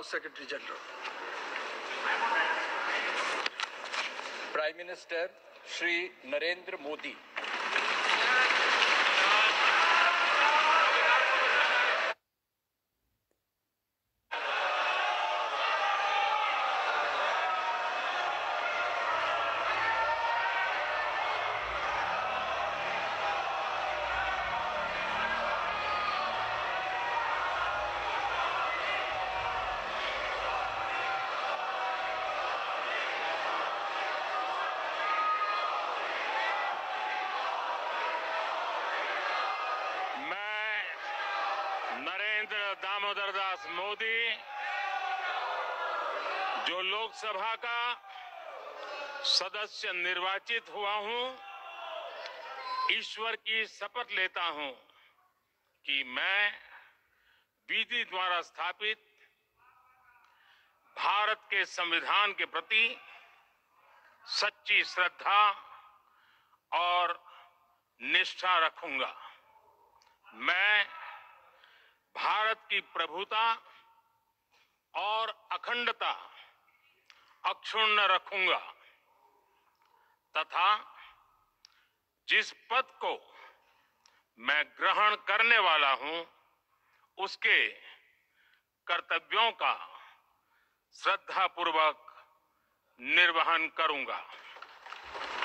Now, Secretary General. Prime Minister Shri Narendra Modi. Narendra Damodar Das Modi जो लोकसभा का सदस्य निर्वाचित हुआ हूं, ईश्वर की शपथ लेता हूं कि मैं विधि द्वारा स्थापित भारत के संविधान के प्रति सच्ची श्रद्धा और निष्ठा रखूंगा। मैं भारत की प्रभुता और अखंडता अक्षुण्ण रखूंगा तथा जिस पद को मैं ग्रहण करने वाला हूं, उसके कर्तव्यों का श्रद्धापूर्वक निर्वहन करूंगा।